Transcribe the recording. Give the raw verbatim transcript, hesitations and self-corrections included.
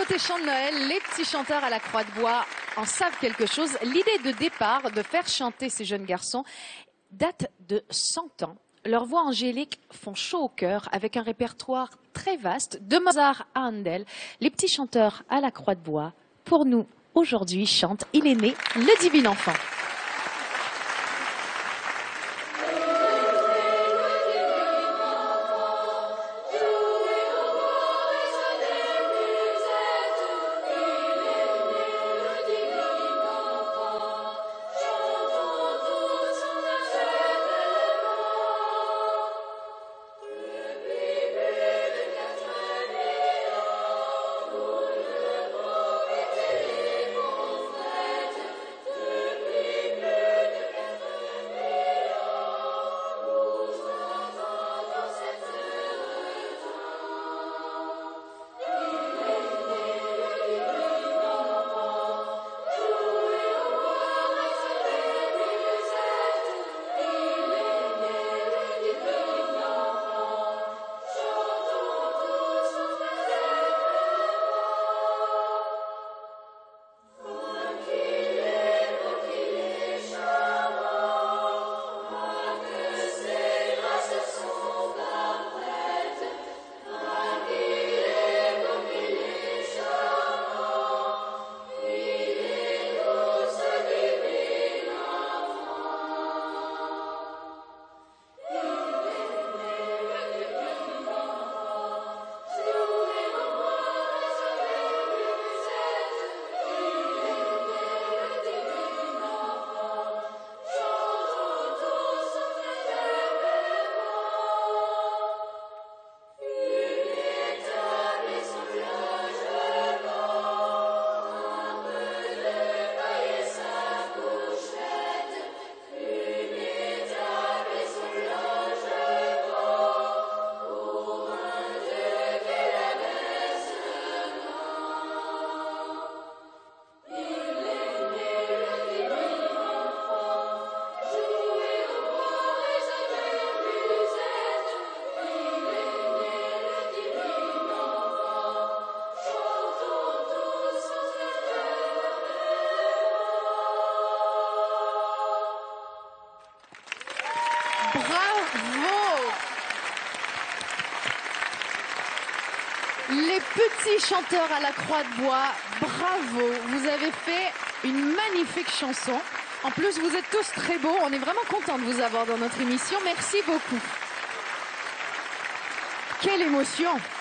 Côté chant de Noël, les petits chanteurs à la Croix de Bois en savent quelque chose. L'idée de départ de faire chanter ces jeunes garçons date de cent ans. Leurs voix angéliques font chaud au cœur avec un répertoire très vaste, de Mozart à Handel. Les petits chanteurs à la Croix de Bois, pour nous, aujourd'hui, chantent « Il est né, le divin enfant ». Bravo! Les petits chanteurs à la Croix de Bois, bravo! Vous avez fait une magnifique chanson. En plus, vous êtes tous très beaux. On est vraiment contents de vous avoir dans notre émission. Merci beaucoup. Quelle émotion!